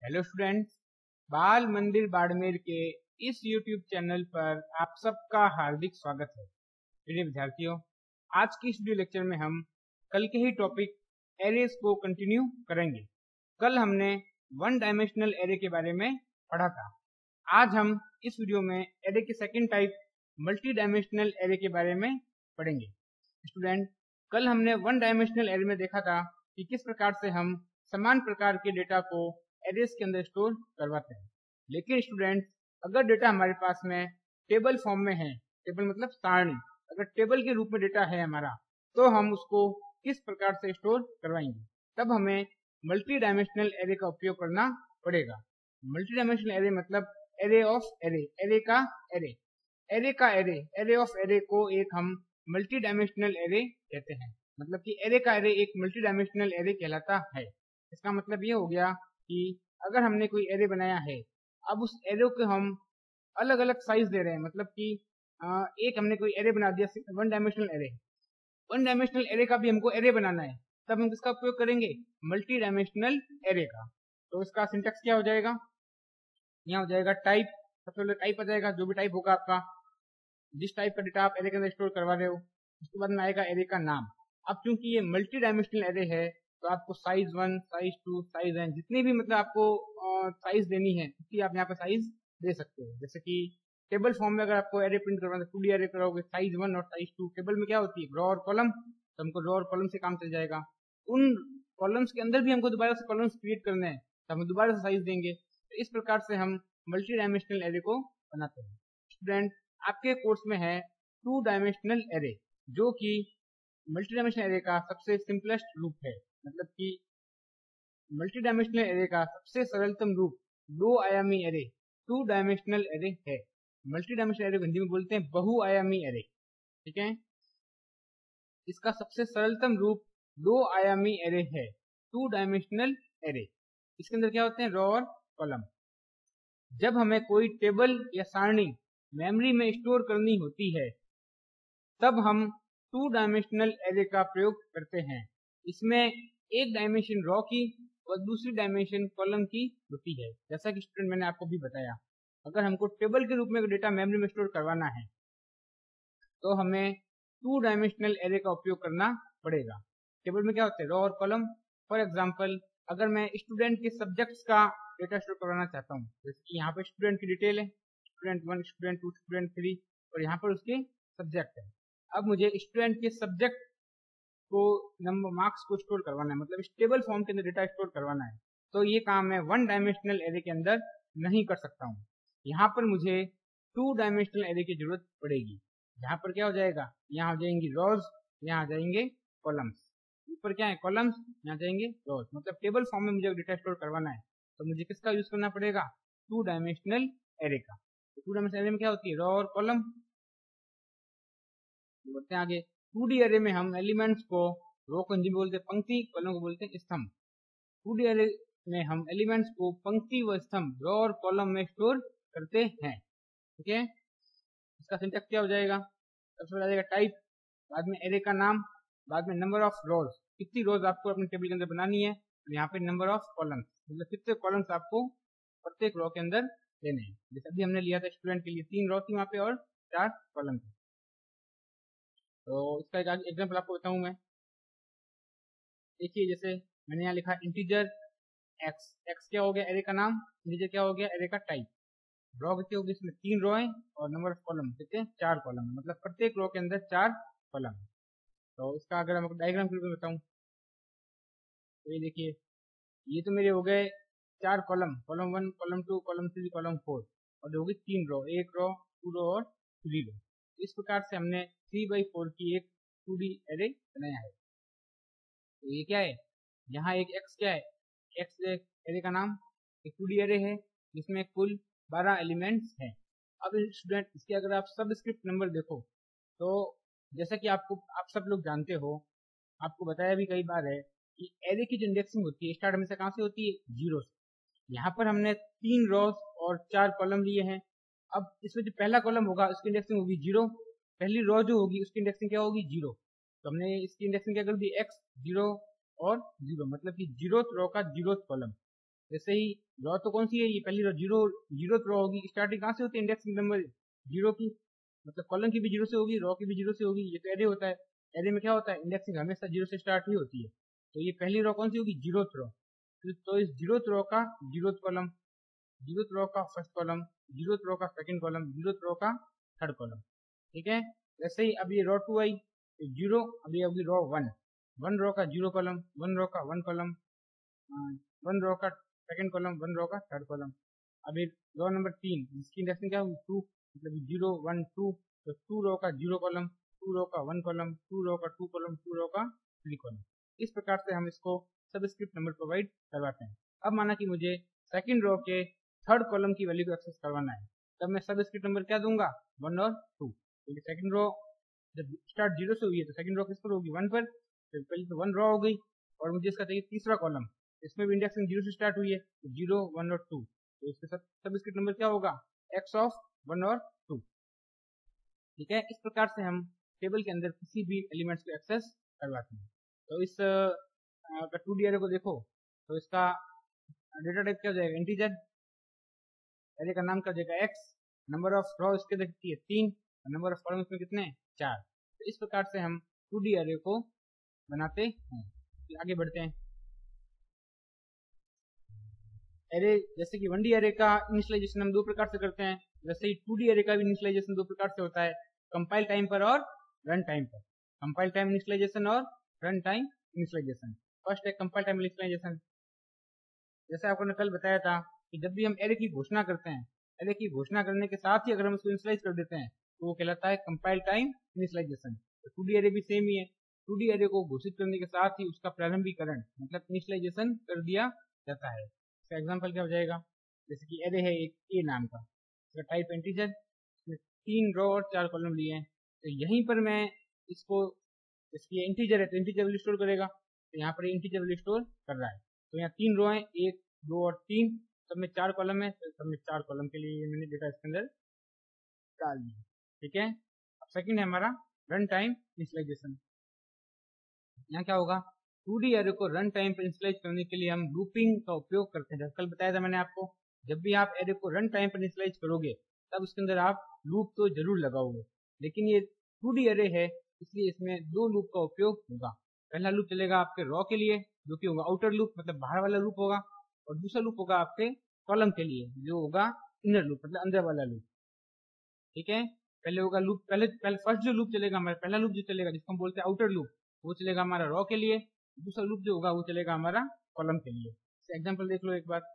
Hello students, बाल मंदिर बाड़मेर के इस यूट्यूब चैनल पर आप सबका हार्दिक स्वागत है। प्रिय विद्यार्थियों, आज की इस वीडियो लेक्चर में हम कल के ही टॉपिक एरेज को कंटिन्यू करेंगे। कल हमने वन डायमेंशनल एरे के बारे में पढ़ा था। आज हम इस वीडियो में एरे के second type multi dimensional array के बारे में पढ़ेंगे। स्टूडेंट, कल हमने वन डायमेंशनल एरे में देखा था कि किस प्रकार से हम समान प्रकार के डेटा को एरेज के अंदर स्टोर करवाते हैं। लेकिन स्टूडेंट्स, अगर डेटा हमारे पास में टेबल फॉर्म में है, टेबल मतलब सारणी, अगर टेबल के रूप में डेटा है हमारा, तो हम उसको किस प्रकार से स्टोर करवाएंगे? तब हमें मल्टी डायमेंशनल एरे का उपयोग करना पड़ेगा। मल्टी डायमेंशनल एरे मतलब एरे ऑफ एरे, एरे का एरे, एरे का एरे, एरे ऑफ एरे को एक हम मल्टी डायमेंशनल एरे कहते हैं। मतलब कि एरे का एरे एक मल्टी डायमेंशनल एरे कहलाता है। इसका मतलब ये हो गया कि अगर हमने कोई एरे बनाया है, अब उस एरे को हम अलग अलग साइज दे रहे हैं। मतलब कि एक हमने कोई एरे बना दिया, one dimensional array, one dimensional array का भी हमको एरे बनाना है, तब हम किसका उपयोग करेंगे? मल्टी डायमेंशनल एरे का। तो इसका सिंटेक्स क्या हो जाएगा? यहाँ हो जाएगा टाइप, सबसे पहले टाइप आ जाएगा, जो भी टाइप होगा आपका, जिस टाइप का डेटा आप एरे के अंदर स्टोर करवा रहे हो। उसके बाद में आएगा एरे का नाम। अब चूंकि ये मल्टी डायमेंशनल एरे है, तो आपको साइज 1, साइज 2, साइज n जितनी भी मतलब आपको साइज देनी है, उतनी आप यहाँ पे साइज दे सकते हो। जैसे कि टेबल फॉर्म में अगर आपको एरे प्रिंट करवाना है, 2D एरे करोगे, साइज 1 और साइज 2, टेबल में क्या होती है? रो और कॉलम। तो हमको रो और कॉलम से काम चल जाएगा। उन कॉलम्स के अंदर भी हमको दोबारा से कॉलम्स क्रिएट करने हैं, तो हम दोबारा से साइज देंगे। तो इस प्रकार से हम मल्टी डायमेंशनल एरे को बनाते हैं। स्टूडेंट, आपके कोर्स में है 2 डायमेंशनल एरे, जो कि मल्टी डायमेंशनल एरे का सबसे सिंपलेस्ट रूप है। मतलब कि मल्टी डायमेंशनल एरे का सबसे सरलतम रूप 2 आयामी एरे, 2 डायमेंशनल एरे है। मल्टी डायमेंशनल एरे को हिंदी में बोलते हैं बहुआयामी एरे। ठीक है, इसका सबसे सरलतम रूप 2 आयामी एरे है, 2 डायमेंशनल एरे। इसके अंदर क्या होते हैं? रो और कॉलम। जब हमें कोई टेबल या सारणी मेमोरी में स्टोर करनी होती है, तब हम 2 डायमेंशनल एरे का प्रयोग करते हैं। इसमें एक डायमेंशन रो की और दूसरी डायमेंशन कॉलम की होती है। जैसा कि स्टूडेंट मैंने आपको भी बताया, अगर हमको टेबल के रूप में डेटा मेमोरी में स्टोर करवाना है, तो हमें 2 डायमेंशनल एरे का उपयोग करना पड़ेगा। टेबल में क्या होते हैं? रो और कॉलम। फॉर एग्जाम्पल, अगर मैं स्टूडेंट के सब्जेक्ट्स का डेटा स्टोर करवाना चाहता हूँ, जैसे कि यहाँ पर स्टूडेंट की डिटेल है, स्टूडेंट 1, स्टूडेंट 2, स्टूडेंट 3, और यहाँ पर उसके सब्जेक्ट है। अब मुझे स्टूडेंट के सब्जेक्ट को नंबर मार्क्स को स्टोर करवाना है, मतलब इस टेबल फॉर्म के अंदर डेटा स्टोर करवाना है, तो ये काम मैं वन डायमेंशनल एरे के अंदर नहीं कर सकता हूँ। यहाँ पर मुझे 2 डायमेंशनल एरे की जरूरत पड़ेगी। यहाँ पर क्या हो जाएगा? यहाँ हो जाएंगी रोज, यहाँ आ जाएंगे कॉलम्स। ऊपर क्या है? कॉलम्स, यहाँ जाएंगे रोज। मतलब टेबल फॉर्म में मुझे डेटा स्टोर करवाना है, तो मुझे किसका यूज करना पड़ेगा? 2 डायमेंशनल एरे का। 2 डायमेंशनल एरे में क्या होती है? रो और कॉलम। बढ़ते हैं आगे। 2D एरे में हम एलिमेंट्स को, रो को हिंदी में बोलते हैं पंक्ति, कॉलम को बोलते हैं स्तंभ। 2D एरे में हम एलिमेंट्स को पंक्ति व स्तंभ, रो और कॉलम में स्टोर करते हैं। ठीक है, इसका सिंटेक्स क्या हो जाएगा? सबसे पहले आ जाएगा टाइप, बाद में एरे का नाम, बाद में नंबर ऑफ रोज, कितनी रोज आपको अपने टेबल के अंदर बनानी है, और यहाँ पे नंबर ऑफ कॉलम्स, मतलब कितने कॉलम्स आपको प्रत्येक रो के अंदर देने हैं। जैसे अभी हमने लिया था स्टूडेंट के लिए 3 रो थी वहाँ पे और 4 कॉलम थे। तो इसका एक एग्जाम्पल आपको बताऊं मैं। देखिए, जैसे मैंने यहाँ लिखा इंटीजर एक्स, एक्स क्या हो गया? एरे का नाम। इंटीजर क्या हो गया? एरे का टाइप। रो कितनी होगी? इसमें 3 रो है, और नंबर ऑफ कॉलम कितने? 4 कॉलम है। मतलब प्रत्येक रो के अंदर 4 कॉलम है। तो इसका अगर मैं डायग्राम के रूप में बताऊं, तो ये देखिए, ये तो मेरे हो गए 4 column, column 1, column 2, column 3, column 4, और होगी 3 रो, 1 रो, 2 रो और 3 रो। इस प्रकार से हमने 3x4 की एक 2D एरे बनाया है। तो ये क्या है? यहाँ एक x क्या है? x एरे का नाम, एक 2D एरे है जिसमें कुल 12 एलिमेंट्स हैं। अब स्टूडेंट, इसके अगर आप सबस्क्रिप्ट नंबर देखो, तो जैसा कि आप सब लोग जानते हो, आपको बताया भी कई बार है कि एरे की जो इंडेक्सिंग होती है, स्टार्ट हमेशा कहाँ से होती है? 0 से। यहाँ पर हमने 3 रोज और 4 कॉलम लिए हैं। अब इसमें जो पहला कॉलम होगा उसकी इंडेक्सिंग होगी 0, पहली रो जो होगी उसकी इंडेक्सिंग क्या होगी? 0। तो हमने इसकी इंडेक्सिंग क्या कर दी? x 0 और 0, मतलब कि 0th रो का 0th कॉलम। जैसे ही रो तो कौन सी है, ये पहली रो जीरो रो होगी। स्टार्टिंग कहाँ से होती है इंडेक्सिंग नंबर जीरो की, मतलब कॉलम की भी जीरो से होगी, रो की भी जीरो से होगी। ये तो एरे होता है, एरे में क्या होता है इंडेक्सिंग हमेशा जीरो से स्टार्ट ही होती है। तो ये पहली रो कौन सी होगी, जीरोथ रो। तो इस जीरोथ रो का जीरोथ कॉलम, जीरोथ रो का फर्स्ट कॉलम, जीरोथ रो का सेकंड कॉलम, जीरोथ रो का थर्ड कॉलम। ठीक है, वैसे ही अब ये रो 2 आई तो जीरो, अभी होगी रो 1, 1 रो का जीरो कॉलम, 1 रो का 1 कॉलम, 1 रो का सेकंड कॉलम, 1 रो का थर्ड कॉलम। अभी रो नंबर 3 जिसकी इंडेक्सिंग क्या होगी 2, मतलब 0 1 2, तो 2 रो का जीरो कॉलम, 2 रो का 1 कॉलम, 2 रो का 2 कॉलम, 2 रो का 3 कॉलम। इस प्रकार से हम इसको सबस्क्रिप्ट नंबर प्रोवाइड करवाते हैं। अब माना कि मुझे सेकंड रो के थर्ड कॉलम की वैल्यू को एक्सेस करवाना है, तब मैं सबस्क्रिप्ट नंबर क्या दूंगा 1 और 2, क्योंकि सेकंड रो जब स्टार्ट जीरो से हुई है तो सेकंड रो किस पर होगी 1 पर, तो पहले तो 1 रो हो गई और मुझे इसका चाहिए तीसरा कॉलम, इसमें भी इंडेक्सिंग जीरो से स्टार्ट हुई है, तो 0 1 और 2, तो इसके साथ सबस्क्रिप्ट नंबर क्या होगा x ऑफ 1 और 2। ठीक है, इस प्रकार से हम टेबल के अंदर किसी भी एलिमेंट्स को एक्सेस करवाते हैं। तो इस अगर 2D एरे को देखो तो इसका डेटा टाइप क्या हो जाएगा इंटीजर, एरे का नाम क्या हो जाएगा x, नंबर ऑफ रो इसके देखती है 3 और नंबर ऑफ कॉलम इसमें कितने 4। तो इस प्रकार से हम 2D एरे को बनाते हैं। फिर आगे बढ़ते हैं। एरे जैसे कि 1D एरे का इनिशियलाइजेशन हम दो प्रकार से करते हैं, वैसे ही 2D एरे का भी इनिशियलाइजेशन दो प्रकार से होता है, कंपाइल टाइम पर और रन टाइम पर। कंपाइल टाइम इनिशियलाइजेशन और रन टाइम इनिशियलाइजेशन। फर्स्ट है कंपाइल टाइम इनिशियलाइजेशन। जैसे आपको ने कल बताया था कि जब भी हम एरे की घोषणा करते हैं, एरे की घोषणा करने के साथ ही अगर हम उसको इनिशियलाइज कर देते हैं तो वो कहलाता है कंपाइल टाइम इनिशियलाइजेशन। तो 2D एरे भी सेम ही है, 2D एरे को घोषित करने के साथ ही उसका प्रारंभिकरण मतलब इनिशियलाइजेशन कर दिया जाता है। इसका एग्जांपल क्या हो जाएगा, जैसे कि एरे है एक ए नाम का, इसका टाइप इंटीजर, इसमें 3 रो और 4 कॉलम लिए हैं। तो यहीं पर मैं इसको, इसकी इंटीजर है तो इंटीजर वैल्यू स्टोर करेगा, तो यहाँ पर इंटीजर वैल्यू स्टोर कर रहा है। तो यहाँ 3 रो हैं, 1 2 और 3, सब में 4 कॉलम है, तो सब में 4 कॉलम के लिए मैंने डेटा इसके अंदर डाल दिया। ठीक है, अब सेकंड है हमारा रन टाइम इनिशियलाइजेशन। यहाँ क्या होगा 2D एरे को रन टाइम पर इनिशियलाइज करने के लिए हम लूपिंग का उपयोग करते हैं। जैसे कल बताया था मैंने आपको, जब भी आप एरे को रन टाइम पर इनिशियलाइज करोगे तब उसके अंदर आप लूप तो जरूर लगाओगे, लेकिन ये 2D एरे है इसलिए इसमें दो लूप का उपयोग होगा। पहला लूप चलेगा आपके रॉ के लिए जो कि होगा आउटर लूप मतलब बाहर वाला लूप होगा, और दूसरा लूप होगा आपके कॉलम के लिए जो होगा इनर लूप मतलब अंदर वाला लूप। ठीक है, पहले होगा लूप, पहले पहले फर्स्ट जो लूप चलेगा हमारा, पहला लूप जो चलेगा जिसको हम बोलते हैं आउटर लूप, वो चलेगा हमारा रॉ के लिए, दूसरा लूप जो होगा वो चलेगा हमारा कॉलम के लिए। एग्जाम्पल देख लो एक बार,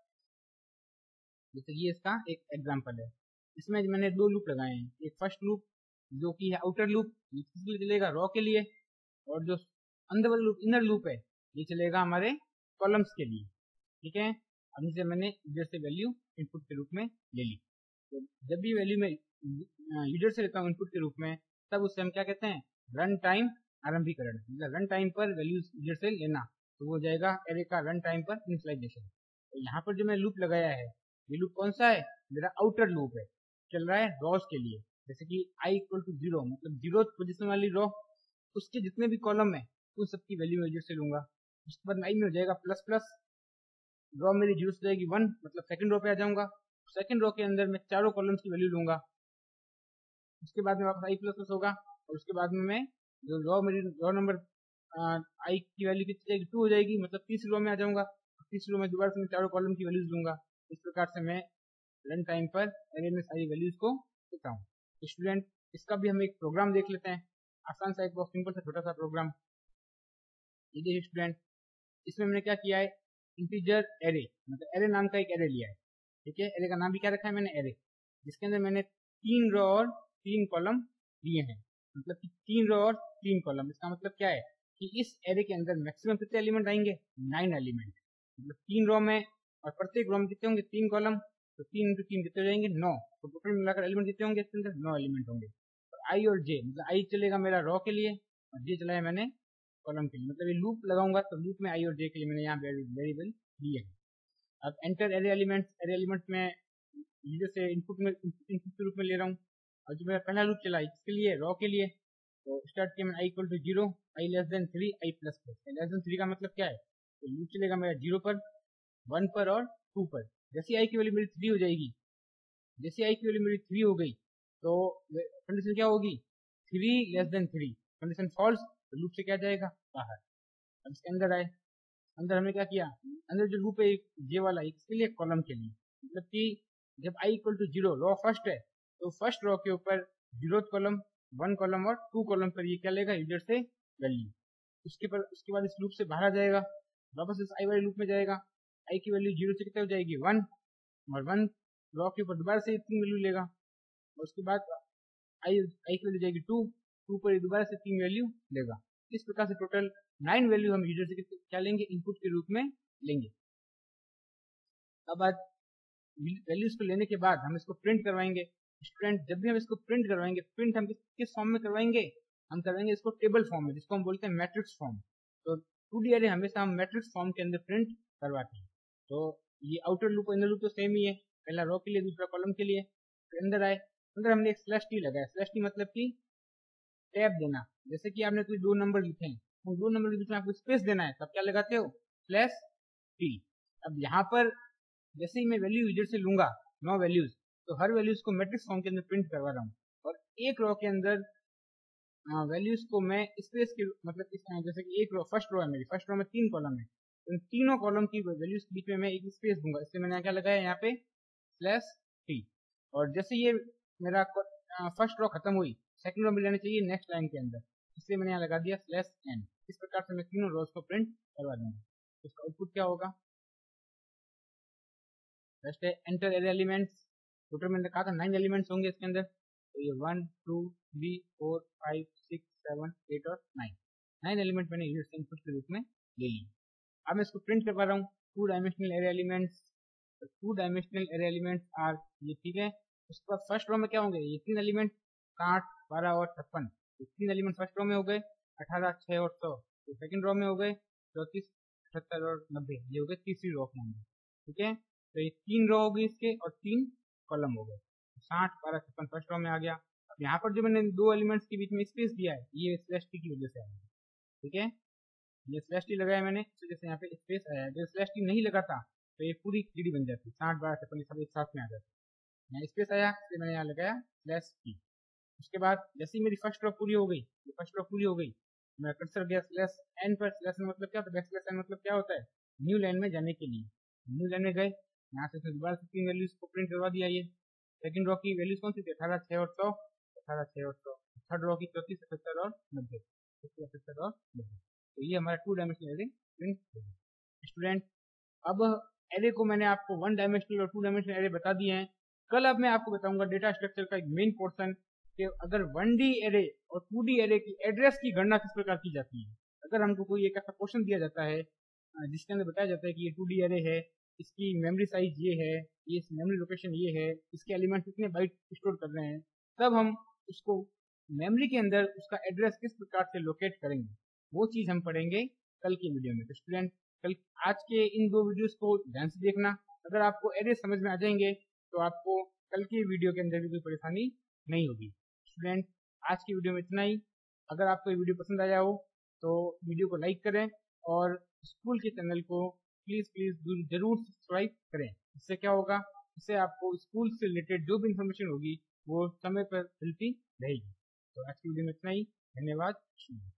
जैसे ये इसका एक एग्जाम्पल है, इसमें मैंने दो लूप लगाए हैं, एक फर्स्ट लूप जो कि है आउटर लूप, ये किसके लिए चलेगा रॉ के लिए, और जो अंदर वाला लूप इनर लूप है ये चलेगा हमारे कॉलम्स के लिए। ठीक है, अब इसे मैंने यूजर से वैल्यू इनपुट के रूप में ले ली, तो जब भी वैल्यू मैं यूजर से लेता हूँ इनपुट के रूप में तब उससे हम क्या कहते हैं रन टाइम आरंभीकरण, मतलब रन टाइम पर वैल्यू यूजर से लेना, तो वो जाएगा एरे का रन टाइम पर इनिशियलाइजेशन। तो यहाँ पर जो मैं लूप लगाया है ये लूप कौन सा है, मेरा आउटर लूप है, चल रहा है रॉस के लिए। जैसे कि i इक्वल टू 0 मतलब 0 पोजिशन वाली रो, उसके जितने भी कॉलम है उन सबकी वैल्यू यूजर से लूंगा। उसके बाद i में हो जाएगा प्लस प्लस, रो मेरी जीरो से जाएगी 1 मतलब सेकंड रो पे आ जाऊंगा, सेकंड रो के अंदर मैं चारों कॉलम्स की वैल्यू लूंगा। उसके बाद में वापस i प्लस प्लस होगा, और उसके बाद में मैं जो रो मेरी रो नंबर i की वैल्यू कितनी जाएगी 2 हो जाएगी, मतलब तीसरी रो में आ जाऊंगा, तीसरी रो में दोबारा से मैं चारों कॉलम की वैल्यूज लूंगा। इस प्रकार से मैं रन टाइम पर एरे में सारी वैल्यूज को देता हूँ। तो स्टूडेंट इसका भी हम एक प्रोग्राम देख लेते हैं, आसान सा एक बहुत सिंपल सा छोटा सा प्रोग्राम। ये देखिए स्टूडेंट, इसमें मैंने क्या किया है इंटीजर एरे मतलब एरे नाम का एक एरे लिया है। ठीक है, एरे का नाम भी क्या रखा है मैंने एरे, जिसके अंदर मैंने 3 रो और 3 कॉलम दिए हैं, मतलब कि 3 रो और 3 कॉलम। इसका मतलब क्या है कि इस एरे के अंदर मैक्सिमम कितने एलिमेंट आएंगे 9 एलिमेंट, मतलब 3 रो में और प्रत्येक रो में कितने होंगे 3 कॉलम, तो 3 इंटू 3 कितने हो जाएंगे 9, तो टोटल मिलाकर एलिमेंट कितने होंगे इसके अंदर 9 एलिमेंट होंगे। और आई और जे मतलब आई चलेगा मेरा रो के लिए और जे चलाया मैंने कॉलम के लिए, मतलब ये लूप लगाऊंगा तो लूप में आई और जे के लिए मैंने यहाँ वेरिएबल दिए हैं। अब एंटर एरे एलिमेंट्स में यूजर से इनपुट के रूप में ले रहा हूँ, और जो मेरा पहला लूप चला इसके लिए रॉ के लिए, तो स्टार्ट किया मैंने i equal to 0, i less than 3, i plus plus. Less than 3 का मतलब क्या है, तो लूप चलेगा मेरा 0 पर 1 पर और 2 पर, जैसे आई की वैल्यू मेरी 3 हो जाएगी, जैसे आई की वैल्यू मेरी 3 हो गई तो कंडीशन क्या होगी, 3 <3, कंडीशन फॉल्स, तो लूप से क्या जाएगा बाहर। अब इसके अंदर आए, अंदर हमने क्या किया, अंदर जो लूप है ये वाला इसके लिए कॉलम के लिए, मतलब कि जब i equal to 0 row first है तो फर्स्ट रो के ऊपर 0th कॉलम, 1 कॉलम और 2 कॉलम पर ये क्या लेगा, यूजर से वैल्यू। उसके बाद इस लूप से बाहर आ जाएगा, वापस इस आई वाले लूप में जाएगा, आई की वैल्यू 0 से कितने हो जाएगी 1, और 1 रो के ऊपर दोबारा से 3 वैल्यू लेगा, और उसके बाद आई की वैल्यू जाएगी 2, 2 पर दोबारा से 3 वैल्यू लेगा। इस प्रकार से टोटल 9 वैल्यू हम यूजर से क्या लेंगे, इनपुट के रूप में लेंगे। अब बाद वैल्यूज को लेने के बाद हम इसको प्रिंट करवाएंगे। स्टूडेंट जब भी हम इसको प्रिंट करवाएंगे, प्रिंट हम किस फॉर्म में करवाएंगे, हम करवाएंगे इसको टेबल फॉर्म में, जिसको हम बोलते हैं मैट्रिक्स फॉर्म। तो 2D अरे हमेशा हम मैट्रिक्स फॉर्म के अंदर प्रिंट करवाते हैं। तो ये आउटर लूप इंदर लूप तो सेम ही है, पहला रो के लिए दूसरा कॉलम के लिए। तो अंदर आए, अंदर हमने एक स्लैश टी लगाया, स्लैश टी मतलब कि टैब देना, जैसे कि आपने कोई 2 नंबर लिखे हैं, उन 2 नंबर के बीच में आपको स्पेस देना है, तब क्या लगाते हो, स्लैश टी। अब यहाँ पर जैसे ही मैं वैल्यू यूजर से लूंगा 9 वैल्यूज, तो हर वैल्यूज को मैट्रिक्स फॉर्म के अंदर प्रिंट करवा रहा हूँ, और एक रो के अंदर वैल्यूज को मैं स्पेस के मतलब जैसे कि एक रो, फर्स्ट रो है मेरी, फर्स्ट रो में 3 कॉलम है, तो इन तीनों कॉलम की वैल्यूज के बीच में मैं एक स्पेस दूंगा, इसलिए मैंने क्या लगाया यहाँ पे स्लैश टी। और जैसे ये मेरा फर्स्ट रो खत्म हुई, सेकंड रो में लेनी चाहिए नेक्स्ट लाइन के अंदर, इसलिए मैंने यहाँ लगा दिया स्लैश एन। इस प्रकार से मैं तीनों रोज को प्रिंट करवा दूंगा। इसका आउटपुट क्या होगा, फर्स्ट है एंटर एरे एलिमेंट्स, टोटल मैंने कहा था 9 एलिमेंट्स होंगे इसके अंदर, तो ये 1 2 3 4 5 6 7 8 और 9 एलिमेंट मैंने यूजर से इनपुट के रूप में ले ली। अब मैं इसको प्रिंट करवा रहा हूँ 2 dimensional array elements. 2 dimensional array elements are ये, ठीक है। उसके बाद फर्स्ट रो में क्या होंगे, ये 3 एलिमेंट 60 12 और 56, 3 एलिमेंट फर्स्ट रो में हो गए, 18 6 और 100 तो सेकंड रो में हो गए, 34 78 और 90 ये हो गए तीसरी रो के अंदर, ठीक है। तो ये 3 रो हो गई इसके और 3 कॉलम हो गए, 60 12 56 फर्स्ट रो में आ गया। अब यहाँ पर जो मैंने 2 एलिमेंट्स के बीच में स्पेस दिया है, ये स्लैश टी की वजह से आया, ठीक है। ये स्लैश टी लगाया मैंने, इस वजह से यहाँ पे स्पेस आया। अगर स्लैश टी नहीं लगाता तो ये पूरी 3D बन जाती, 60 12 56 सब एक साथ में आ जाती। यहाँ स्पेस आया इसलिए मैंने यहाँ लगाया स्लैश टी। उसके बाद जैसे ही मेरी फर्स्ट रो पूरी हो गई, ये फर्स्ट रो पूरी हो गई, मैं कर्सर गया स्लैश एन पर। स्लैश में मतलब क्या होता है, बैकस्लैश एन मतलब क्या होता है, न्यू लाइन में जाने के लिए। न्यू लाइन में गए, यहाँ से दोबारा से 3 वैल्यूज को प्रिंट करवा दिया। ये सेकंड रो की वैल्यूज कौन सी थी, 18 6 और 100, 18 6 और 100। थर्ड रो की 34 77 और 90, 77 और 90। तो ये हमारा 2 डायमेंशनल एरे प्रिंट हो गया। स्टूडेंट अब एरे को मैंने आपको 1 डायमेंशनल और 2 डायमेंशनल एरे बता दिए हैं। कल अब मैं आपको बताऊंगा डेटा स्ट्रक्चर का एक मेन पोर्शन, कि अगर 1D एरे और 2D एरे की एड्रेस की गणना किस प्रकार की जाती है। अगर हमको कोई एक ऐसा क्वेश्चन दिया जाता है जिसके अंदर बताया जाता है कि ये 2D एरे है, इसकी मेमोरी साइज ये है, ये मेमोरी लोकेशन ये है, इसके एलिमेंट कितने बाइट स्टोर कर रहे हैं, तब हम उसको मेमोरी के अंदर उसका एड्रेस किस प्रकार से लोकेट करेंगे, वो चीज़ हम पढ़ेंगे कल की वीडियो में। तो स्टूडेंट कल आज के इन 2 वीडियोस को ध्यान से देखना। अगर आपको एरे समझ में आ जाएंगे तो आपको कल की वीडियो के अंदर भी कोई परेशानी नहीं होगी। स्टूडेंट आज की वीडियो में इतना ही। अगर आपको ये वीडियो पसंद आया हो तो वीडियो को लाइक करें और स्कूल के चैनल को प्लीज़ जरूर सब्सक्राइब करें। इससे क्या होगा, इससे आपको स्कूल से रिलेटेड जो भी इंफॉर्मेशन होगी वो समय पर मिलती रहेगी। तो आज की वीडियो में इतना ही, धन्यवाद।